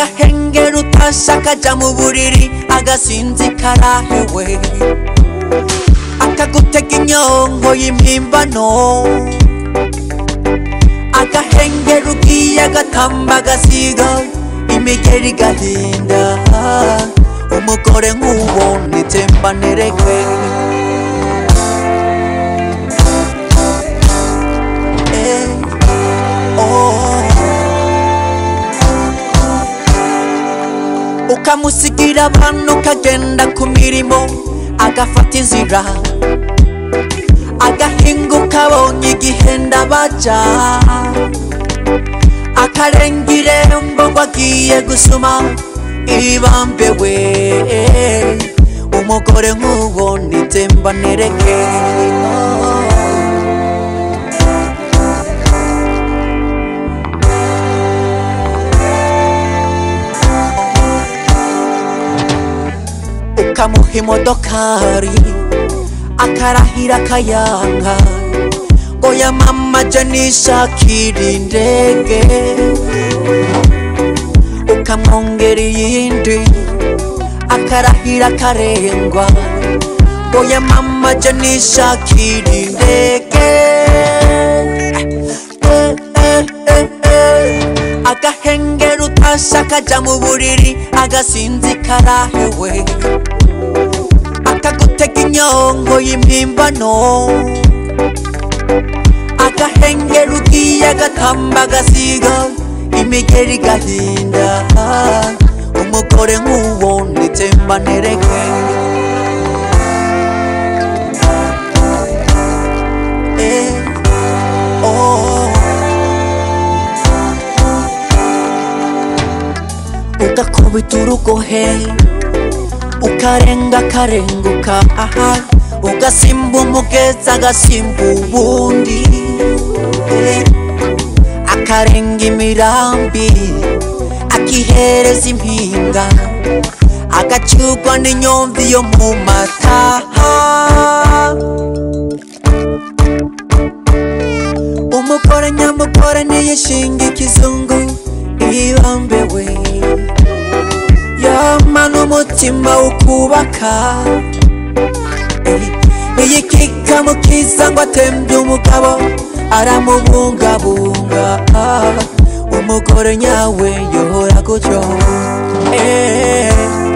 agahengera utasha akaja mu buriri agasinzikara hewe akagutega inyongo y'impimbano agahengera ugiye agatamba agasiga imigeri gahinda umugore nk'uwo nitemba nereke ukamusigira abantu ukagenda ku mirimo agafata inzira agahinguka abonye igihenda baja akarenga irembo ngo agiye gusuma ibambewe umugore nk'uwo nitemba nereke ukamuha imodokari akarahira akayanga ngo yamamaje nishakira indege ukamwongera iyindi akarahira akarengwa ngo yamamaje nishakira indege agahengera utasha akaja mu buriri agasinzikara hewe akagutega inyongo y'impimbano agahengera ugiye agatamba agasiga imigeri gahinda umugore nk'uwo nitemba nereke ugakubita urugohe ukarenga akarenguka ugasimba umugezi agasimba ubundi akarenga imirambi akihereza impinga agacurwa n'inyomvi yo mu mataha umugore nyamugore niyishinga ikizungu ibambewe yamana umutima ukubaka iyikika mukiza ngo atembye umugabo aramubungabunga umugore nyawe yohora gutyo